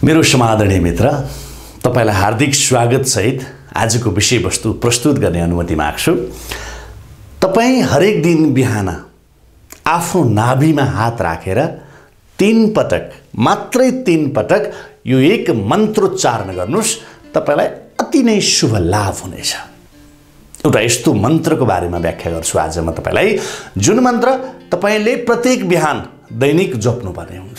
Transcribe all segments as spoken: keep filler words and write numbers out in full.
मेरो समादरणीय मित्र, तपाईलाई हार्दिक स्वागत सहित आजको विषयवस्तु प्रस्तुत गर्ने अनुमति माग्छु। तपाई हरेक दिन बिहान आफ्नो नाभिमा हात राखेर तीन पटक, मात्रै तीन पटक यो एक मन्त्रोच्चारण गर्नुस्। तपाईलाई अति नै शुभ लाभ हुनेछ। एउटा यस्तो मन्त्रको बारेमा व्याख्या गर्छु आज म तपाईलाई, जुन मन्त्र तपाईले प्रत्येक बिहान दैनिक जप्नुपर्ने हुन्छ।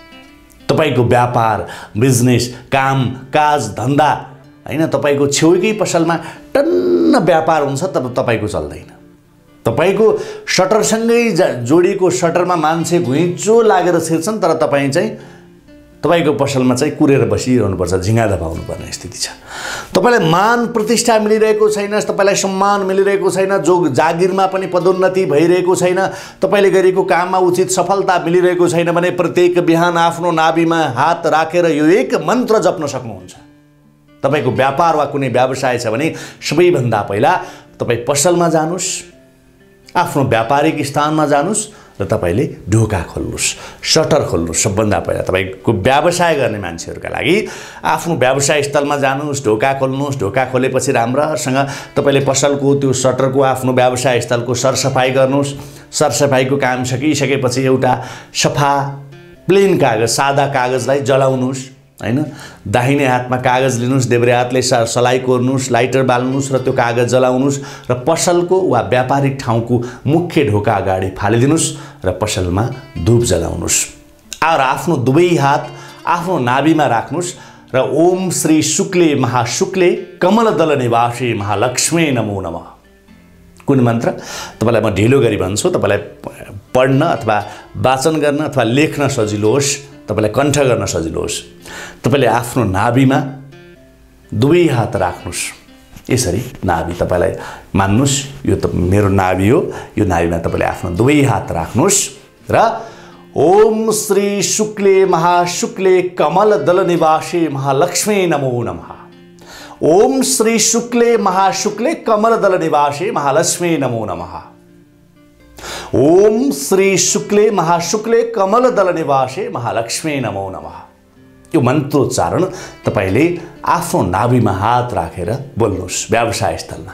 तपाईको व्यापार, बिजनेस, काम, काज, धन्दा हैन, तपाईको छेउकै पसलमा टन्न व्यापार हुन्छ तर तपाईको चल्दैन। तपाईको शटरसँगै जोडिएको शटरमा मान्छे घुइँचो लागेर छिर्छन् तर तपाई चाहिँ तपाईको पसलमा चाहिँ कुरेर बसिरहनुपर्छ, झिङ्गा दबाउनु पर्ने स्थिति छ। तपाईलाई मान प्रतिष्ठा मिलिरहेको छैन, तपाईलाई सम्मान मिलिरहेको छैन, जो जागिरमा पनि पदोन्नति भइरहेको छैन, तपाईले गरेको काममा उचित सफलता मिलिरहेको छैन भने प्रत्येक बिहान आफ्नो नाभिमा हात राखेर यो एक मन्त्र जप्न सक्नुहुन्छ। तपाईको व्यापार वा कुनै व्यवसाय छ भने सबैभन्दा पहिला तपाई पसलमा जानुस्, आफ्नो व्यापारिक स्थानमा जानुस् र तपाईले ढोका खोल्नुस्, शटर खोल्नुस्। सबभन्दा पहिला तपाईको व्यवसाय गर्ने मान्छेहरुका लागि आफ्नो व्यवसाय स्थलमा जानुस्, ढोका खोल्नुस्। ढोका खोलेपछि राम्रोसँग तपाईले पसलको त्यो शटरको आफ्नो व्यवसाय स्थलको सरसफाई गर्नुस्। सरसफाईको काम सकिसकेपछि एउटा सफा प्लेन कागज, सादा कागजलाई जलाउनुस् हैन। दाहिने हातमा कागज लिनुस्, देब्रे हातले सलाई कोर्नुस्, लाइटर बाल्नुस् र त्यो कागज जलाउनुस् र पसलको वा व्यापारिक ठाउँको मुख्य ढोका अगाडि फालिदिनुस् र पसलमा धूप जलाउनुस्। और आफ्नो दुवै हात आफ्नो नाभिमा राख्नुस् र ओम श्री शुक्ले महाशुक्ले कमलदल निवासी महालक्ष्मी नमो नमः। कुन मन्त्र तपाईलाई म ढिलो गरी भन्छु, तपाईलाई पढ्न अथवा वाचन गर्न अथवा लेख्न सजिलो होस्, तपाईलाई कण्ठ गर्न सजिलो होस्। तपाईले आफ्नो नाभिमा दुवै हात राख्नुस्। यसरी नाभि तपाईलाई मान्नुस्, यो त मेरो नाभि हो, यो नाभिमा तपाईले आफ्नो दुवै हात राख्नुस् र ओम श्री शुक्ले महाशुक्ले कमलदल निवासी महालक्ष्मी नमो नमः। ओम श्री शुक्ले महाशुक्ले कमलदल निवासी महालक्ष्मी नमो नमः। ओम श्री शुक्ले महाशुक्ले कमलदल निवासे महालक्ष्मी नमो नमः। यो मन्त्रोच्चारण तपाईले आफ्नो नाभिमा हात राखेर बोल्नुस् व्यवसाय स्थलमा।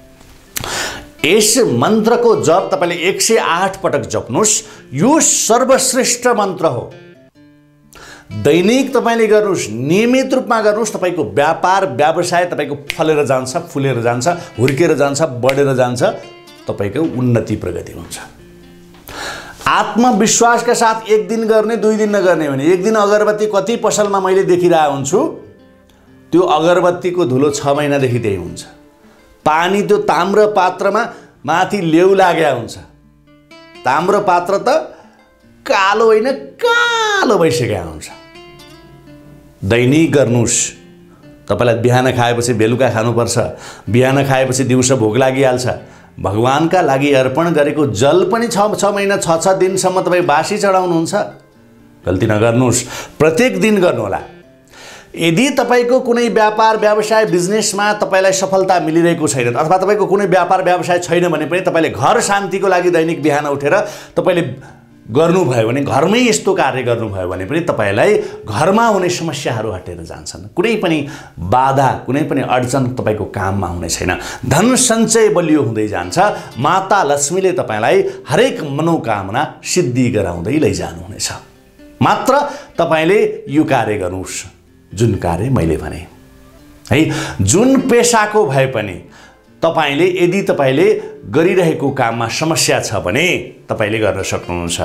यस मन्त्रको जप तपाईले एक सय आठ पटक जप्नुस्। यो सर्वश्रेष्ठ मन्त्र हो। दैनिक तपाईले गर्नुस्, नियमित रूपमा गर्नुस्। तपाईको व्यापार व्यवसाय तपाईको फलेर जान्छ, फुलेर जान्छ, हुर्केर जान्छ, बढेर जान्छ। तपाईको उन्नति प्रगति हुन्छ। आत्मविश्वासका साथ एक दिन गर्ने, दुई दिन नगर्ने भने एक दिन अगरबत्ती कति पसलमा मैले देखिरहेको हुन्छु, त्यो अगरबत्तीको धुलो छ महिनादेखि त्यही हुन्छ। पानी त्यो ताम्र पात्रमा माथि लेउ लाग्या हुन्छ। ताम्र पात्र त कालो होइन, कालो भइसकेको हुन्छ। दैनिक गर्नुस्। तपाईलाई बिहान खाएपछि बेलुका खानुपर्छ, बिहान खाएपछि दिउँसो भोक लागिहाल्छ। भगवानका लागि अर्पण गरेको जल पनि छ छ महिना छ छ दिनसम्म तपाईँ बासी चढाउनुहुन्छ। गल्ती नगर्नुहोस्, प्रत्येक दिन गर्नुहोला। यदि तपाईको कुनै व्यापार व्यवसाय बिजनेसमा तपाईलाई सफलता मिलिरहेको छैन अथवा तपाईको कुनै व्यापार व्यवसाय छैन भने पनि तपाईले घर शान्तिको लागि दैनिक बिहान उठेर तपाईले गर्नुभयो भने, घरमै यस्तो कार्य गर्नुभयो भने पनि तपाईलाई घरमा हुने समस्याहरू हटेर जान्छन्। कुनै पनि बाधा, कुनै पनि अडचन तपाईको काममा हुने छैन। धन सञ्चय बलियो हुँदै जान्छ। माता लक्ष्मीले तपाईलाई हरेक मनोकामना सिद्धि गराउँदै लैजानुहुनेछ। मात्र तपाईले यो कार्य गर्नुस् जुन कार्य मैले भने है। जुन पेशाको भए पनि तपाईले यदि तपाईले गरिरहेको काममा समस्या छ भने तपाईले गर्न सक्नुहुन्छ।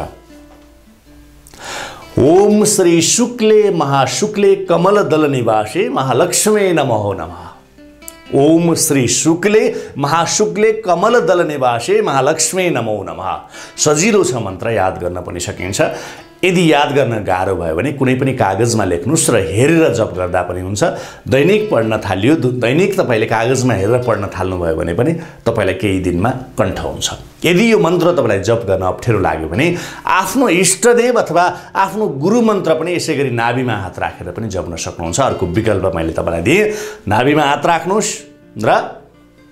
ओम श्री शुक्ले महाशुक्ले कमलदल निवासे महालक्ष्मी नमो नमः। ओम श्री शुक्ले महाशुक्ले कमलदल निवासे महालक्ष्मी नमो नमः। सजिलो छ मन्त्र, याद गर्न पनि सकिन्छ। यदि याद गर्न गाह्रो भयो भने कुनै पनि कागजमा लेख्नुस् र हेरेर जप गर्दा पनि हुन्छ। दैनिक पढ्न थालियो, दैनिक तपाईले कागजमा हेरेर पढ्न थाल्नुभयो भने पनि तपाईलाई केही दिनमा कण्ठ हुन्छ। यदि यो मन्त्र तपाईलाई जप गर्न अप्ठ्यारो लाग्यो भने आफ्नो इष्टदेव अथवा आफ्नो गुरु मन्त्र पनि यसै गरी नाभिमा हात राखेर पनि जप्न सक्नुहुन्छ। अर्को विकल्प मैले तपाईलाई दिएँ, नाभिमा हात राख्नुस् र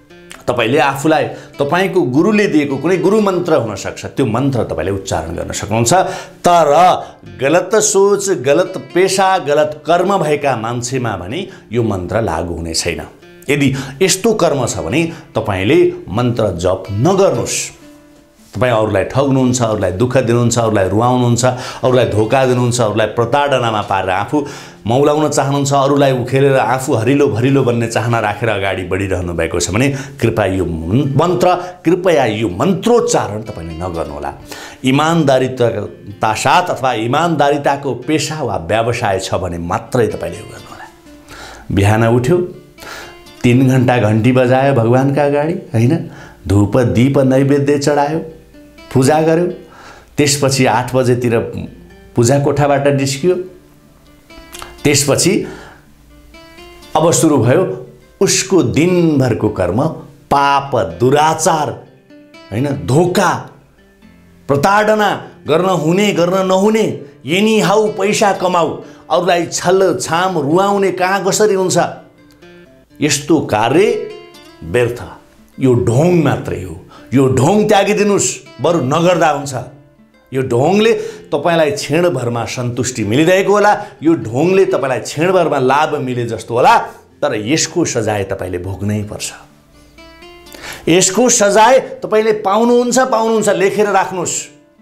तपाईले आफूलाई तपाईको गुरुले दिएको कुनै गुरु मन्त्र हुन सक्छ, त्यो मन्त्र तपाईले उच्चारण गर्न सक्नुहुन्छ। तर गलत सोच, गलत पेशा, गलत कर्म भएका मान्छेमा भने यो मन्त्र लागू हुने छैन। यदि यस्तो कर्म छ भने तपाईले मन्त्र जप नगर्नुस्। तपाई अरूलाई ठग्नुहुन्छ, अरूलाई दुःख दिनुहुन्छ, अरूलाई रुवाउनुहुन्छ, अरूलाई धोका दिनुहुन्छ, अरूलाई प्रताडनामा पारेर आफू मौलाउन चाहनुहुन्छ, अरूलाई उखेलेर आफू हरिलो भरिलो बन्ने चाहना राखेर अगाडि बढिरहनु भएको छ भने कृपया यो मन्त्र कृपया यो मन्त्रोच्चारण तपाईले नगर्नुहोला। इमानदारीता साथ अथवा इमानदारीताको पेशा वा व्यवसाय छ भने मात्रै तपाईले यो गर्नुहोला। बिहान उठ्यो, तीन घण्टा घन्टी बजायो भगवानका अगाडि, हैन, धूप दीप नैवेद्य चढायो, पूजा गर्यो, त्यसपछि आठ बजेतिर पूजा कोठाबाट निस्कियो, त्यसपछि अब सुरु भयो उसको दिनभरको कर्म, पाप, दुराचार, हैन, धोका, प्रताडना गर्न हुने गर्न नहुने, एनी हाउ पैसा कमाऊ, अरूलाई छल छाम रुवाउने कहाँ कसरी हुन्छ, यस्तो कार्य व्यर्थ, यो ढोङ मात्रै हो। यो ढोङ त्यागिदिनुस्, बरु नगर्दा हुन्छ। यो ढोङले तपाईलाई क्षणभरमा सन्तुष्टि मिलिरहेको होला, यो ढोङले तपाईलाई क्षणभरमा लाभ मिले जस्तो होला, तर यसको सजाय तपाईले भोग्नै पर्छ। यसको सजाय तपाईले पाउनुहुन्छ पाउनुहुन्छ लेखेर राख्नुस्।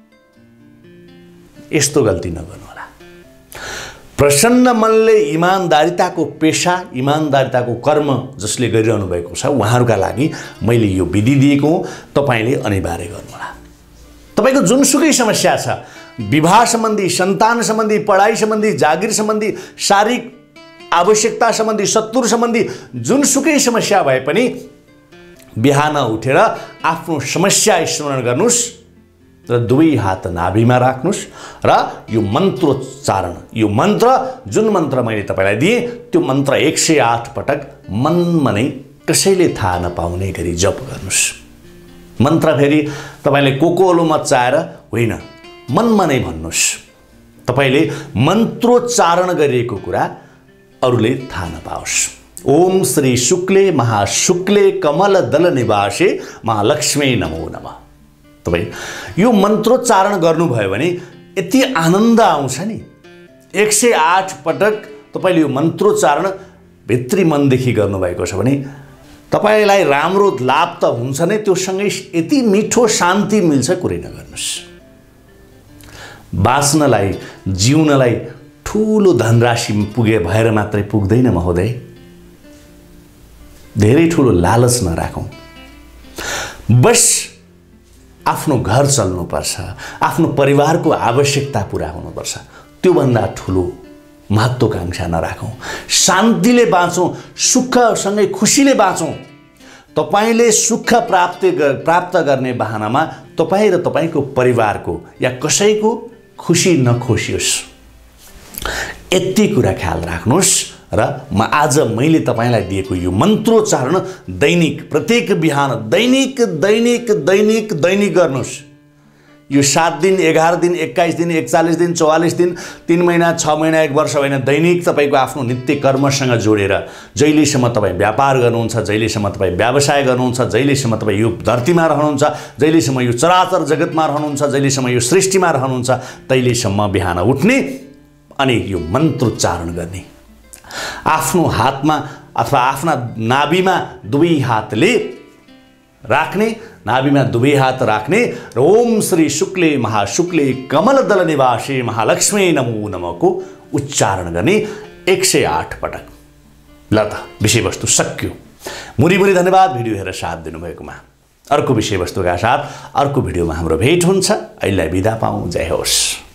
यस्तो गल्ती नगर्नुहोला। प्रसन्न मनले इमानदारीताको पेशा, इमानदारीताको कर्म जसले गरिरहनु भएको छ उहाँहरूका लागि मैले यो विधि दिएको हुँ, तपाईले अनिवार्य गर्नुहोला। तपाईको जुनसुकै समस्या छ, विवाह सम्बन्धी, सन्तान सम्बन्धी, पढाइ सम्बन्धी, जागिर सम्बन्धी, शारीरिक आवश्यकता सम्बन्धी, शत्रु सम्बन्धी जुनसुकै समस्या भए पनि बिहान उठेर आफ्नो समस्या स्मरण गर्नुस् र दुवै हात नाभिमा राख्नुस् र यो मन्त्रोच्चारण, यो मन्त्र जुन मन्त्र मैले तपाईलाई दिएँ त्यो मन्त्र एक सय आठ पटक मनमा नै कसैले थाहा नपाउने गरी जप गर्नुस्। मन्त्र फेरि तपाईले कोकोलो मचाएर होइन, मनमा नै भन्नुस्। तपाईले मन्त्रोच्चारण गरिएको कुरा अरूले थाहा नपाओस्। ओम श्री शुक्ले महाशुक्ले कमल दल निवासे महालक्ष्मी नमो नमः। तपाई यो मन्त्रोच्चारण गर्नुभयो भने यति आनन्द आउँछ नि। एक सय आठ पटक तपाईले यो मन्त्रोच्चारण भित्री मनदेखि गर्नुभएको छ भने तपाईलाई राम्रो लाभ त हुन्छ नै, त्यो सँगै यति मिठो शान्ति मिल्छ, कुरै नगर्नुस्। बाँच्नलाई, जिउनलाई ठुलो धनराशि पुगे भएर मात्रै पुग्दैन महोदय। धेरै ठुलो लालच नराखौँ। बस आफ्नो घर चल्नुपर्छ, आफ्नो परिवारको आवश्यकता पूरा हुनुपर्छ, त्योभन्दा ठुलो महत्त्वाकांक्षा नराखौँ। शान्तिले बाँचौँ, सुखसँगै खुसीले बाँचौँ। तपाईले सुख प्राप्त प्राप्त गर्ने बहानामा तपाईँ र तपाईँको परिवारको या कसैको खुसी नखोसियोस्, यति कुरा ख्याल राख्नुहोस्। र म आज मैले तपाईलाई दिएको यो मन्त्रोच्चारण दैनिक, प्रत्येक बिहान दैनिक दैनिक दैनिक दैनिक गर्नुहोस्। यो सात दिन, एघार दिन, एक्काइस दिन, एकचालिस दिन, चौवालिस दिन, तीन महिना, छ महिना, एक वर्ष होइन, दैनिक तपाईको आफ्नो नित्य कर्मसँग जोडेर जहिलेसम्म तपाईँ व्यापार गर्नुहुन्छ, जहिलेसम्म तपाईँ व्यवसाय गर्नुहुन्छ, जहिलेसम्म तपाईँ यो धरतीमा रहनुहुन्छ, जहिलेसम्म यो चराचर जगतमा रहनुहुन्छ, जहिलेसम्म यो सृष्टिमा रहनुहुन्छ, तहिलेसम्म बिहान उठ्ने अनि यो मन्त्रोच्चारण गर्ने। आफ्नो हातमा अथवा आफ्ना नाभिमा दुवै हातले राख्ने, नाभिमा दुवै हात राख्ने र ओम श्री शुक्ले महाशुक्ले कमल दल निवासे महालक्ष्मी नमो नमःको उच्चारण गर्ने एक सय आठ पटक। ल त विषयवस्तु सक्यो। मुरी मुरी धन्यवाद भिडियो हेरेर साथ दिनुभएकोमा। अर्को विषयवस्तुका साथ अर्को भिडियोमा हाम्रो भेट हुन्छ। अहिलेलाई बिदा पाऊँ। जय होस्।